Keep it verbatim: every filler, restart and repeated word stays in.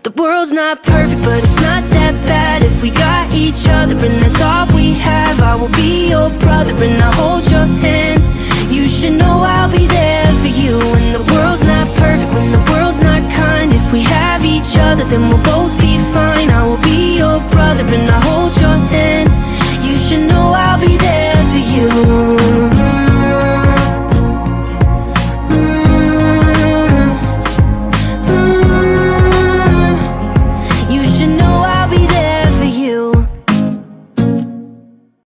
The world's not perfect, but it's not that bad if we got each other, and that's all we have. I will be your brother and I'll hold your hand. You should know I'll be there for you. When the world's not perfect, when the world's not kind, if we have each other, then we'll both be fine. I will be your brother and I'll